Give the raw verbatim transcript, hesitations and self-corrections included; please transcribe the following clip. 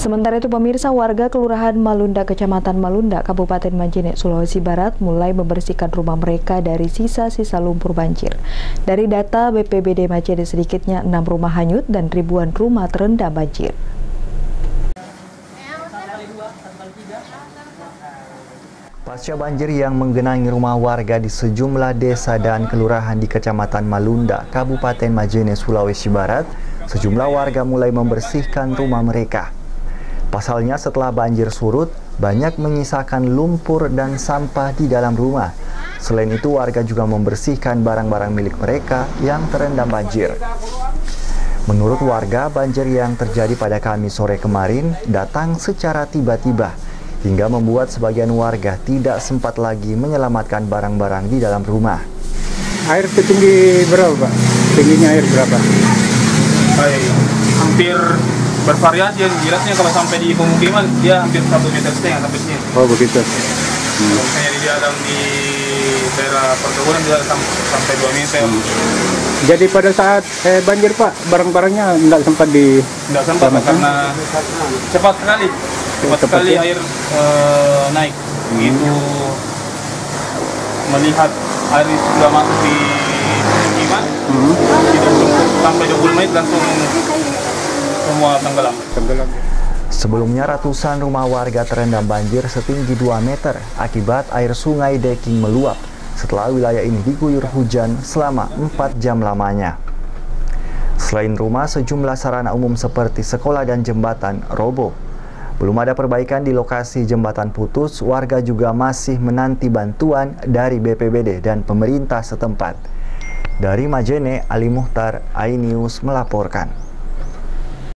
Sementara itu pemirsa, warga Kelurahan Malunda, Kecamatan Malunda, Kabupaten Majene, Sulawesi Barat mulai membersihkan rumah mereka dari sisa-sisa lumpur banjir. Dari data B P B D Majene, sedikitnya enam rumah hanyut dan ribuan rumah terendam banjir. Pasca banjir yang menggenangi rumah warga di sejumlah desa dan kelurahan di Kecamatan Malunda, Kabupaten Majene, Sulawesi Barat, sejumlah warga mulai membersihkan rumah mereka. Pasalnya setelah banjir surut, banyak menyisakan lumpur dan sampah di dalam rumah. Selain itu, warga juga membersihkan barang-barang milik mereka yang terendam banjir. Menurut warga, banjir yang terjadi pada Kamis sore kemarin datang secara tiba-tiba, hingga membuat sebagian warga tidak sempat lagi menyelamatkan barang-barang di dalam rumah. Air setinggi berapa, Pak? Tingginya air berapa? Hai, hampir bervariasi ya, jelasnya kalau sampai di pemukiman dia hampir satu meter setengah sampai sini. Oh begitu. Hmm. Kalau misalnya di dalam di daerah perkebunan dia sampai dua meter. Hmm. Jadi pada saat eh, banjir Pak, barang-barangnya tidak sempat di... Tidak sempat Pak, karena cepat sekali, cepat, cepat sekali ya? air uh, naik. Begitu hmm. melihat air sudah masuk di pemukiman, hmm. tidak sampai dua puluh menit langsung semua tenggelam. tenggelam. Sebelumnya ratusan rumah warga terendam banjir setinggi dua meter akibat air sungai Deking meluap setelah wilayah ini diguyur hujan selama empat jam lamanya. Selain rumah, sejumlah sarana umum seperti sekolah dan jembatan roboh. Belum ada perbaikan di lokasi jembatan putus, warga juga masih menanti bantuan dari B P B D dan pemerintah setempat. Dari Majene, Ali Muhtar, iNews melaporkan.